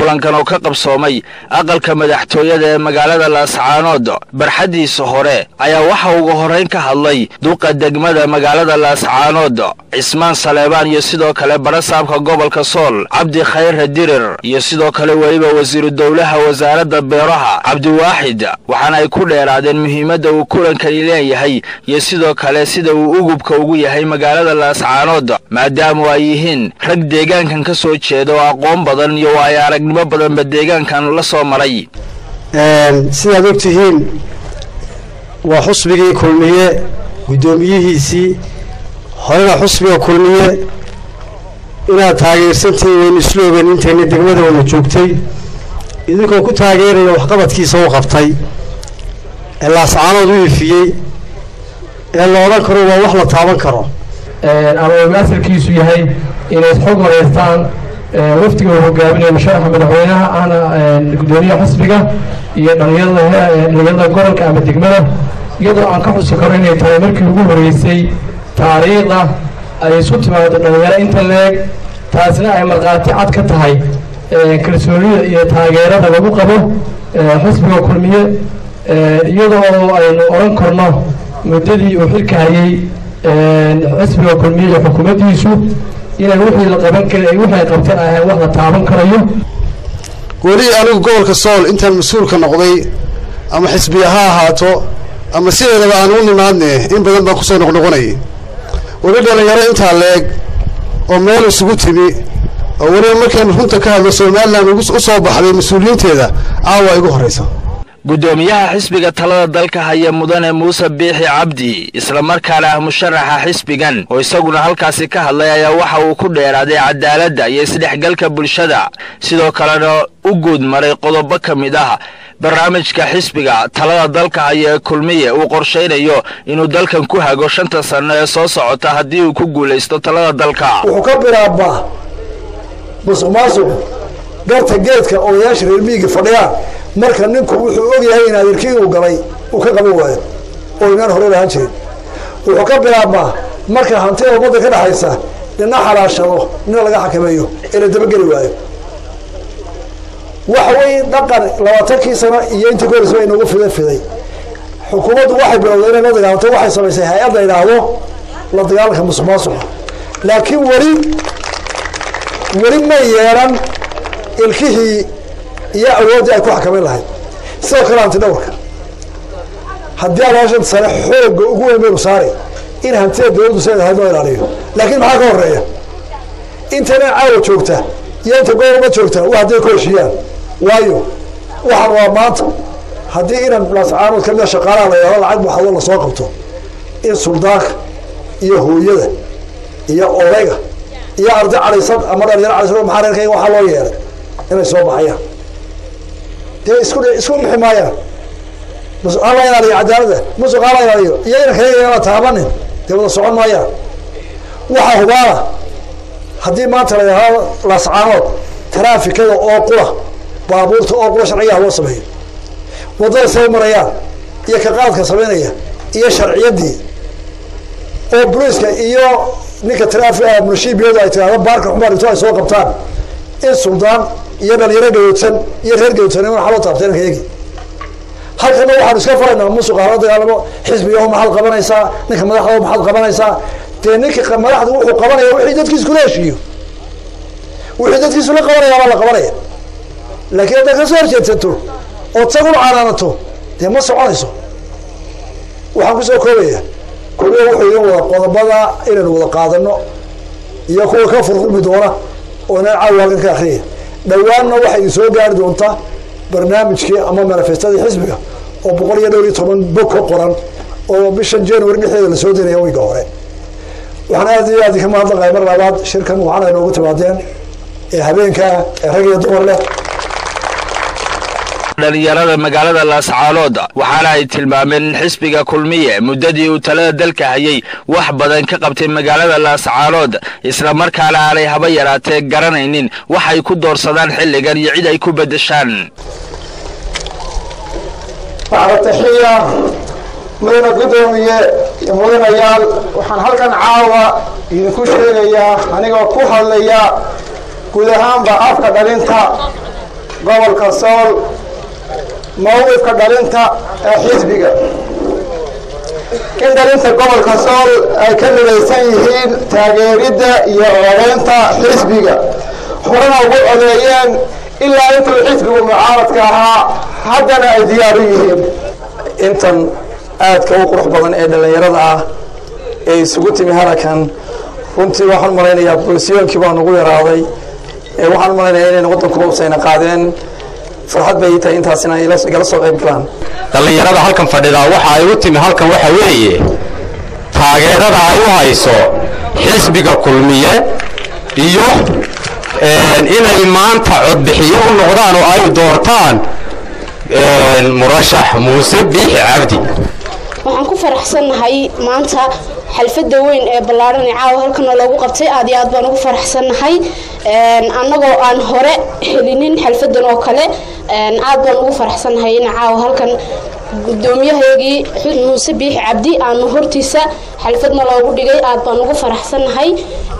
kulankan oo ka qabsoomay aqalka madaxtooyada ee magaalada Laascaanood barxadiisa hore ayaa waxa ugu horeyn ka hadlay duqa degmada magaalada Laascaanood Cismaan Saleebaan iyo sidoo kale barasaabka gobolka Sool Cabdi Khayr Dirir iyo sidoo kale waliba wasiiru dawlaha wasaaradda beeraha Cabdi Waahid waxaana ay ku dheeraadeen muhiimadda uu kulankan leeyahay iyo sidoo kale sida uu ugubka ugu yahay magaalada Laascaanood maadaama ay yihiin rag deegaankan ka soo jeedo aqoon badan iyo ay aragnimo badan deegaankan la soo maray sida ogtihiin waa xusbigii kulmiye gudoomiyihiisii horena xusbiga kulmiye ina taageersantiin isloogan intayna degmada wada joogtay idinkoo ku taageeraya waxqabadkiisa uu qabtay Laascaanood uu ifiyay la oran karo waa wax la taaban karo ama asalkiisu yahay inay xog wareystaan waftiga uu hogaaminayo musharaxa madaxweynaha ana gudoomiyaha xisbiga iyo dhalinyarada gobolka ama degmada iyadoo aan ka xusi karo inay tahay markii ugu horeysay taariikhda ay isu timaado dhalinyaro inta leeg taasina ay marqaati cad ka tahay kalsoonida iyo taageerada lagu qabo xisbiga kulmiye iyadoo aynu oran karno muddadii uu xilka hayay xisbiga kulmiye iyo xukuumaddiisu inay wixii la qaban karay waxay qabteen ay wax la taaban karayo wali anigu gobolka Sool intaan mas'uulka noqday ama xisbi ha ahaato ama sideedaba aan u nimaadnay in badan baan ku soo noqnoqonay wali dhalinyaro inta leeg oo meel isugu timi oo wali markaan runta ka hadlo Soomaaliland ugu soo baxday mas'uuliyiinteeda aawa igu horeysa gudoomiyaha xisbiga talada dalka haya mudane Muuse Biixi Cabdi isla markaana musharaxa xisbigan oo isaguna halkaasi ka hadlay ayaa waxa uu ku dheeraaday cadaaladda iyo isdhexgalka bulshada sidoo kalena u guud maray qodobo kamid ah barnaamijka xisbiga talada dalka haya kulmiye uu qorsheynayo inuu dalkan ku hago 5 sano ee soo socota hadii uu ku guuleysto talada dalka wuxuu ka bilaabaa musuqmaasuq darta geedka oo yeesha reer miyiga fadhiya marka ninku wuxuu og yahay in adeerkii uu galay uu ka qaban waayo oo inaan hore lahaan jirin wuxuu ka bilaabmaa marka hantida ummadda ka dhaxaysa inna xalaashado in laga xakameeyo ee la dabageli waayo waxa weeye dhaqan 20 sano iyo intii goor soo inagu fiday xukuumaddu waxay bilowday inay la dagaalanto waxay samaysay hay'ad la yiraahdo la dagaalanka musuqmaasuqa laakiin wali ma yeelan ilkihii iyo awoodii ay ku xakameyn lahayd sidoo kale hanti dhowrka haddii aan hawshan sare xoogga ugu weyn saari in hantida dawladdu sideeda loo ilaaliyo laakiin maxaa ka horeeya intana caawa joogta iyo inta gobolka joogta waa haddii ku heshiiyaan waayo waxaan waa maanta haddii inaan Laascaanood ka mid shaqaalaha la yiraahdo lacag waxaa la soo qabto in suldaanka iyo hooyada iyo odayga iyo arday caliisad ama dhalinyaro caliisad maxaa reerkayga waxaa loo yeelay inay soo baxayaan isku ximaayaan مسؤال يا عدالة مسؤال يا إنا كذا تابني تبغى صعود مايا وحهبارة هدي ما ترى هذا لاسعانات ترافي كذا أقوى بابورت أقوى شرعية هو صبي وضل سوي مريان يا كقاعد كسبينية يا شرعية دي أو بروسك إياه نك ترافي منشي بيوضع يتعرض بارك عمر يتوه سوق قبطان السلطان يبغى يرجع يوتسن من حلو طابتين كيجي هل كنا واحد سافر إنه مسوق هذا قالوا حزب يوم محل قبنيسا نك مدحوا محل قبنيسا تنك مدحوا وحو قبنيا وحيدت كيس كلها شيء وحيدت كيس كلها قبنيا ولا قبنيا لكن هذا كسر جدته أو تقول عرانته ده ما سواليسه وحنقصه كويه وحو يوم قضبضة إلى الوضع قادرنا يكون كفر بدورة ونعاول كأخيه دوانا واحد يسوي قارد وانت برنامج كي أمام منافستة حزبك أو بقولي دوري طبعا بكرة قرن أو بشن جانوري نحيل السعودية يومي قهرة وحنا هذه كمان هذا غير بعض شركة معانا نوقت بعدين هبين كرجل دور له dhalinyarada magaalada Laascaanood waxaana ay tilmaameen xisbiga kulmiye muddadii uu talada dalka hayay wax badan ka qabtay magaalada Laascaanood isla markaana aanay haba yaraatee garanaynin waxay ku doorsadaan xilligan iyo cid ay ku bedeshaan taxiya mudana gudoomiye mudanayaal waxaan halkan caawa idinku sheegayaa anigoo ku hadlaya guud ahaanba afka dhalinta gobolka sool mowqifka dhalinta ee xisbiga in dhalinta gobolka sool ay ka midaysan yihiin taageeridda iyo codeynta xisbiga horena ugu codeeyeen ilaa intuu xisbigu mucaaradka ahaa haddana ay diyaar u yihiin intan aadka u qurux badan ee dhallinyarada ah ee isugu timi halakan runtii waxaan malaynayaa bolisiyoonkii baa nagu yaraaday waxaan malaynayaa inayna waddankuba usayna qaadeen farxad bay tahay intaasina ay igala soo qayb galaan dhallinyarada halkan fadhidaa waxa ay u timi halkan waxa weeye taageerada ay u hayso xisbiga kulmiye iyo inay maanta codbixiyo u noqdaan oo ay doortaan murashax muuse biixi cabdi waxaan ku faraxsanahay maanta xalfada weyn ee ballaaran ee caawa halkan loogu qabtay aad iyo aad baan ugu faraxsanahay annagoo aan hore helinin xalfadan oo kale aad baan ugu faraxsanahay in caawa halkan gudoomiyahaygii muuse biixi cabdi aanu hortiisa xalfadna loogu dhigay aad baan ugu faraxsanahay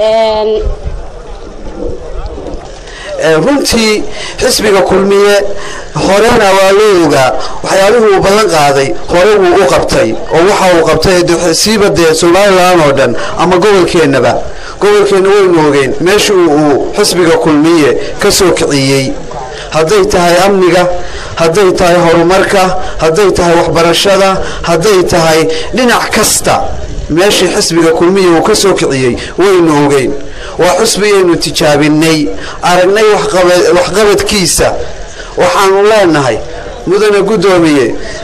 runtii xisbiga kulmiye horena waa loo ogaa waxyaalihii uu ballan qaaday hore wuu u qabtay oo waxa uu qabtay siiba dee somalilan oo dhan ama gobolkeenna waynu ogeen meesha uu xisbiga kulmiye ka soo kiciyey hadday tahay amniga hadday tahay horumarka hadday tahay waxbarashada hadday tahay dhinac kasta meeshii xisbiga kulmiye uu ka soo kiciyey waynu ogeyn waa xusbigaynu tijaabinay aragnay waxqabadkiisa waxaanu leenahay mudane gudoomiye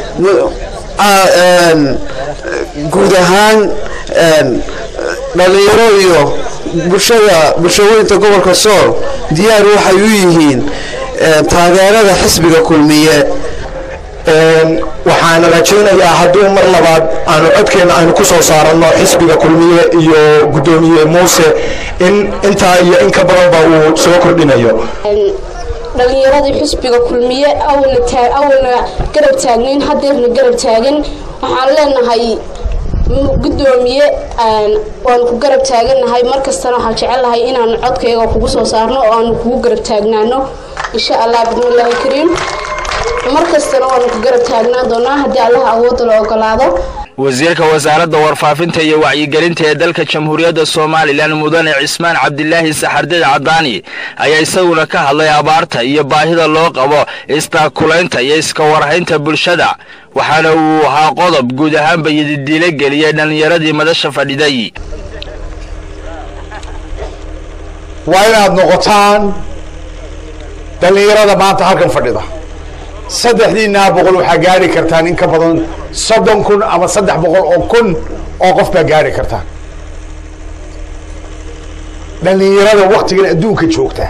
guud ahaan dhalinyaro iyo bulshaweynta gobolka sool diyaar waxay u yihiin taageerada xisbiga kulmiye waxaana rajaynayaa hadduu mar labaad aanu codkeena aynu ku soo saaranno xisbiga kulmiye iyo gudoomiye muuse in intaa iyo in ka badanba uu soo kordhinayo dhalinyaradii xisbiga kulmiye awalna garab taagnayn hadeerna garab taagan waxaan leenahay gudoomiye waanu ku garab taaganahay markastana waxaan jecelahay inaanu codkayga kugu soo saarno oo aanu kugu garab taagnaano insha allah bismillaahi kariim markastana waanu ku garab taagnaan doonaa haddii allaha awoodda la ogolaado wasiirka wasaaradda warfaafinta iyo wacyigelinta ee dalka jamhuuriyadda somalilan mudane cismaan cabdilaahi saxardiid cadaani ayaa isaguna ka hadlay abaarta iyo baahida loo qabo istaakulaynta iyo iska warhaynta bulshada waxaana uu ahaa qodob guud ahaanba yididiilo geliyay dhallinyaradii madasha fadhiday waa inaad noqotaan dhallinyarada maanta halkan fadhida 300 waxaa gaari kartaan in ka badan 30,000 ama 300,000 oo qof baa gaari kartaan dhallinyarada waqtigan adduunka joogtaa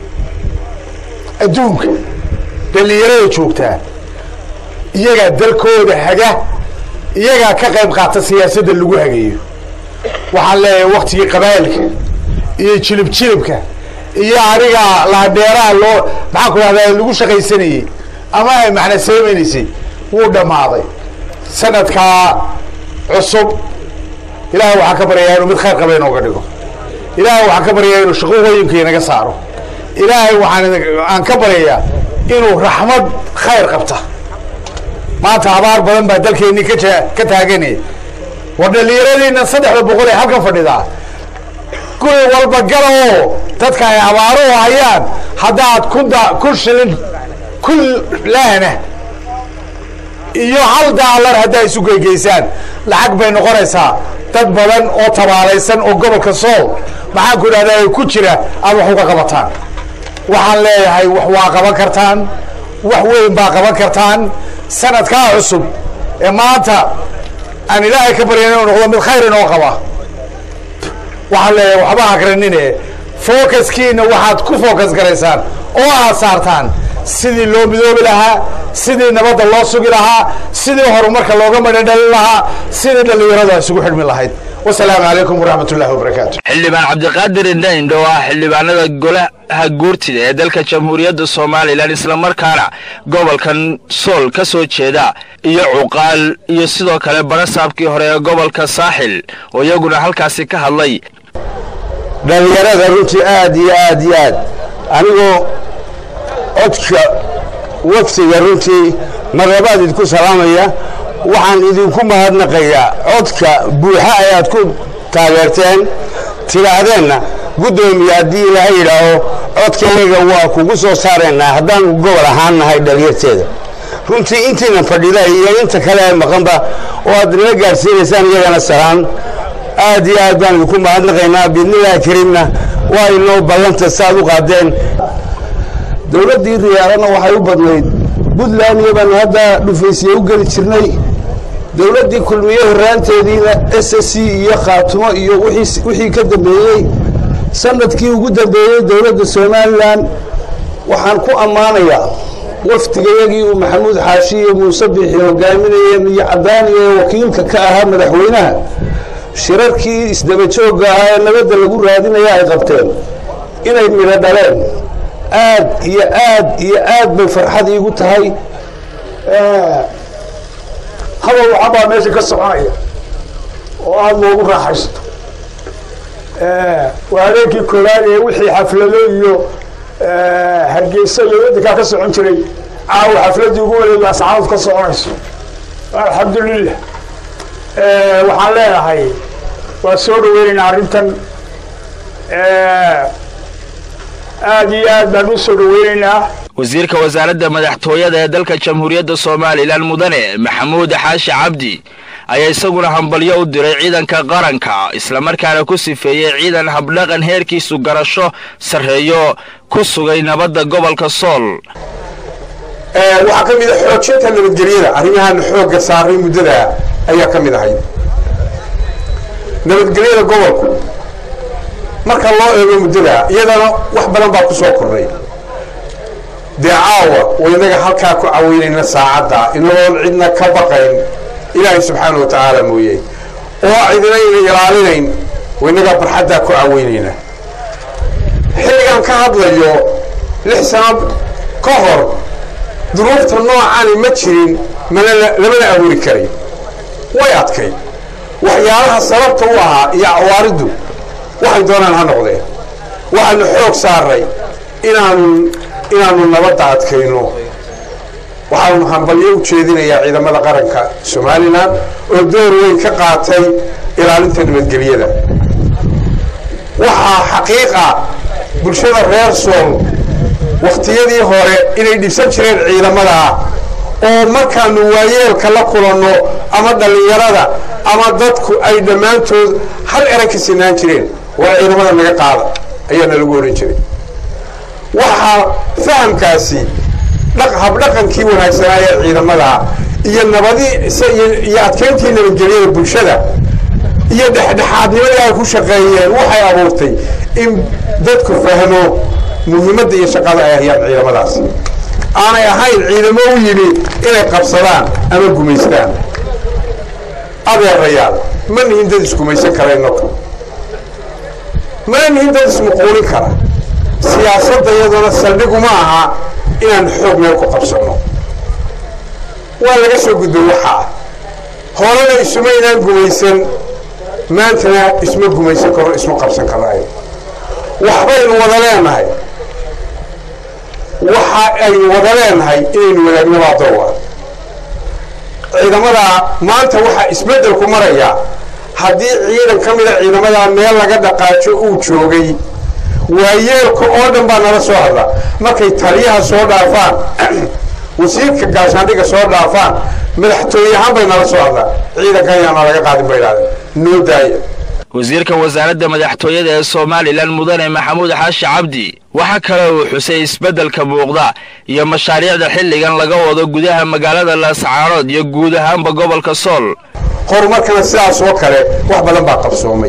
dhallinyarada joogtaa iyagaa dalkooda haga iyagaa ka qayb qaata siyaasadda lagu hagayo waxaan leeyahay waqtigii qabaa'ilka iyo jilibka iyo ariga laadheeraha loo maxaan ku rahdaa lagu shaqaysanayey ama ay macna samaynaysay wuu dhammaaday sanadkaa cusub ilaahay waxaa ka baryayaa inuu mid khayr qaba inooga dhigo ilaahay waxaan ka baryayaa inuu shaqooyinka inaga saaro ilaahay aan ka baryayaa inuu raxmad khayr qabta maanta abaar badan baa dalkeennii ka taaganaya war dhallinyaradiina 300 ee halkan fadhidaa guri walba gala oo dadka ay abaaruhu hayaan haddaad kun shilin kul laana iyo hal daalar haddaa isu geygeysaan lacag bay noqonaysaa dad badan oo tabaalaysan oo gobolka sool maxaan ku idhahdaa ku jira aad wax uga qabataan waxaan leeyahay wax waa qaban kartaan wax weyn baa qaban kartaan sanadkaa cusub ee maanta aan ilaahay ka baryan inuu noqdo mid khayr inoo qaba waxaan leeyahay waxba akrinine focuskiina waxaad ku focus garaysaan oo aad saartaan sidii loo midoobi lahaa sidii nabadda loo sugi lahaa sidii horumarka looga madhadhalin lahaa sidii dhallinyarada isugu xidhmi lahayd wasalaamu calaykum waraxmatullaahi wabarakaatu xildhibaan cabdiqaadir indhaindho ah xildhibaanada golaha guurtida ee dalka jamhuuriyadda somalilan islamarkaana gobolkan sool ka soo jeeda iyo cuqaal iyo sidoo kale barasaabkii hore ee gobolka saaxil oo iyaguna halkaasi ka hadlay dhallinyarada runtii aad iyo aad anigoo codka waftiga runtii marlabaad idinku salaamaya waxaan idinku mahadnaqayaa codka buuxa ayaad ku taageerteen tidhaahdeenna guddoomiye haddii ilaahay yidhaaho codkayga waa kugu soo saaraynaa haddaan gobol ahaan nahay dhalinyarteeda runtii intiina fadhida iyo inta kale ee maqanba oo aad nala gaadhsiinaysaan iyagana salaan aad iyo aad baan idinku mahadnaqaynaa biidnillaahi kariimna waa inoo ballanta saaad u qaadeen dowladdii riyaarana waxay u badnayd puntland iyo baan hadda dhufaysiye u geli jirnay dowladdii kulmiye horraanteediina s s c iyo khaatumo iyo wixii ka dambeeyey sanadkii ugu dambeeyey dowladda somalilan waxaan ku ammaanayaa waftigayagii uu maxamuud xaashi iyo muuse biixi hogaaminaya miyo cadaaniya ee wakiilka ka ahaa madaxweynaha shirarkii isdabajoogga ahaa ee nabadda lagu raadinaya ay qabteen inay midho dhaleen aad iyo aad iyo aad bay farxad iigu tahay hadal waxabaa meesha ka soconaya oo aada loogu raaxaysto waa habeenkii koowaad ee wixii xaflado iyo hargeysa iyo waddankaa ka socon jiray caawa xafladdii ugu waleeda ascaanood ka soconayso alxamdulilah waxaan leenahay waa soo dhaweynaynaa arrintan aad iyo aad baan u soo dhaweynaynaa wasiirka wasaaradda madaxtooyada ee dalka jamhuuriyadda somalilan mudane maxamuud xaashi cabdi ayaa isaguna hambalyo u diray ciidanka qaranka islamarkaana ku sifeeyey ciidan habdhaqan heerkiisu garasho sarreeyo ku sugay nabadda gobolka sool waxaa ka mid a xoojinta nabadgelyada arrimahan xoogga saaray muddada ayaa ka mid ahayd nabadgelyada gobolku marka loo eego muddada iyadana wax badan baa ku soo kordhay dee caawa waynaga halkaa ku caweynayna saacadda inagoon cidna ka baqayn ilaahay subxaana wa tacaala mooye oo cidina ayna ilaalinayn waynagaa barxaddaa ku caweynayna xilligan ka hadlayo 6 sano ka hor duruufta noocani ma jirin lamana abuuri karay way adkay waxyaalaha sababta u ahaa iyo cawaariddu waxay doonaan ha noqdeen waxaanu xoog saaray inaanu nabadda adkayno waxaanu hambalyo u jeedinayaa ciidamada qaranka somalilan oo door weyn ka qaatay ilaalinta nabadgelyada waxaa xaqiiqa bulshada reer sool waktiyadii hore inay dhibsan jireen ciidamadaa oo markaanu waayeelka la kulanno ama dhallinyarada ama dadku ay dhammaantood hal eran ka sinaan jireen waa ciidamada naga qaada ayaana lagu odhan jiray waxaa fahamkaasi habdhaqankii wanaagsanaa ee ciidamadaa iyo nabadii iyo adkayntii nabadgelyada bulshada iyo dhexdhexaadnimadii ay ku shaqeeyeen waxay abuurtay in dadku fahmo muhiimadda iyo shaqada ay hayaan ciidamadaasi aanay ahayn ciidamo u yimi inay qabsadaan ama gumaystaan adeerayaal ma nihin dad isgumaysan karayno mana nihin dad ismuquulin kara siyaasadda iyaduna saldhiguma aha inaan xoog meel ku qabsanno waa laga soo gudbay waxaa horena isuma inaan gumaysan maantana isma gumaysan karo isma qabsan karaayo waxbaynu wada leenahay waxa aynu wada leenahay inaynu wadaagno baa doowa ciidamadaa maanta waxaa isbeddelku marayaa haddii ciidan ka mida ciidamadaa meel laga dhaqaajo uu joogay waayeelka oo dhan baa nala soo hadla markay taliyaha soo dhaafaan wasiirka gaashaandhiga soo dhaafaan madaxtooye ahaan bay nala soo hadlaan ciidankan yaana laga qaadin bay idhahdeen noo daaya wasiirka wasaaradda madaxtooyada ee somalilan mudane maxamuud xaashi cabdi waxaa kale uu xusay isbeddelka muuqda iyo mashaariicda xilligan laga wado gudaha magaalada laascaanood iyo guud ahaanba gobolka sool horumarkana sidaas oo kale wax badan baa qabsoomay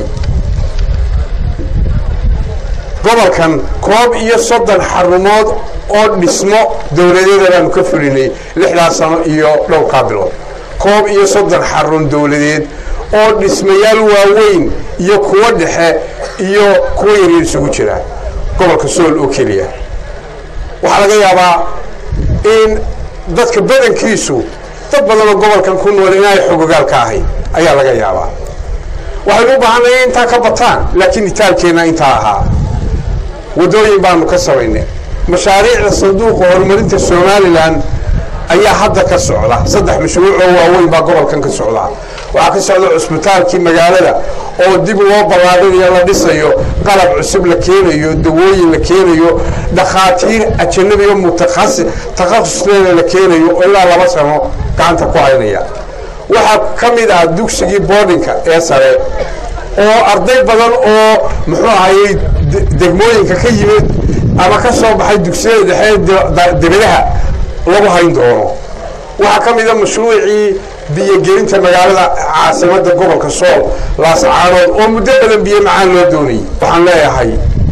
gobolkan 30 xarumood oo dhismo dawladeed aanu ka fulinay 6 sano iyo dhowr bilood 30 xarun dawladeed oo dhismayaal waaweyn iyo kuwa dhexe iyo kuwa yaryar isugu jira gobolka sool oo keliya waxaa laga yaabaa in dadka badankiisu dad badan oo gobolkan ku nool inay xogogaal ka ahayn ayaa laga yaabaa waxaynu u baahannahay intaa ka bataan laakiin itaalkeena intaa ahaa wadooyin baanu ka samaynay mashaariicda sanduuqa horumarinta somalilan ayaa hadda ka socda 3 mashruuc oo waaweyn baa gobolkan ka socda waxaa ka socda cusbitaalkii magaalada oo dib loo ballaadhinayo la dhisayo qalab cusub la keenayo dawooyin la keenayo dhakhaatiir ajnabi iyo takhasusleeda la keenayo ilaa 2 sano gacanta ku haynaya waxaa ka mid ah dugsigii boardingka ee sare oo arday badan oo muxuu ahaayey degmooyinka ka yimid ama ka soo baxay dugsiyada dhexe dibadaha lagu hayn doono waxaa ka mid ah mashruucii biyogelinta magaalada caasimadda gobolka sool laascaanood oo muddo badan biyo macaan loo doonayay waxaan leeyahay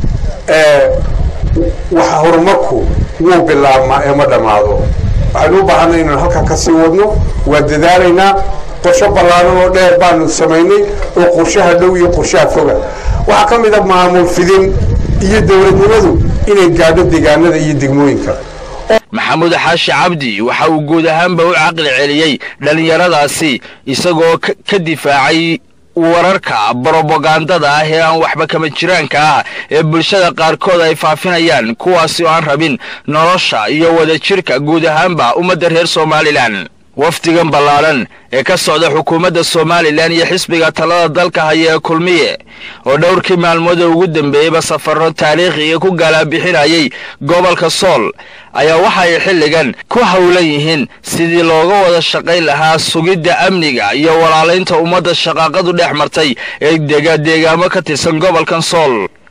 waxa horumarku wuu bilaabmaa ee ma dhammaado waxaynu u baahanay inaan halkan ka sii wadno waa dadaalaynaa qorshe ballaaran oo dheer baanu samaynay oo qorshaha dhow iyo qorshaha foga waxaa ka mid ah maamul fidin iyo dowladnimadu inay gaadho deegaanada iyo degmooyinka maxamuud xaashi cabdi waxa uu guud ahaanba u caqli celiyey dhalinyaradaasi isagoo ka difaacay wararka brobagandada ah ee aan waxba kama jiraanka ah ee bulshada qaarkood ay faafinayaan kuwaasi oo aan rabin nolosha iyo wadajirka guud ahaanba ummadda reer Somaliland wafdigan ballaaran ee ka socda xukuumadda Somaliland iyo xisbiga talada dalka haya kulmiye oo dhowrkii maalmood ugu dambeeyay safarro taariikhi ku galabixinayay gobolka Sool ayaa waxa ay xilligan ku hawlan yihiin sidii looga wada shaqayn lahaa sugidda amniga iyo walaalaynta ummadda shaqaaqadu dhex martay ee deegaamo ka tirsan gobolkan Sool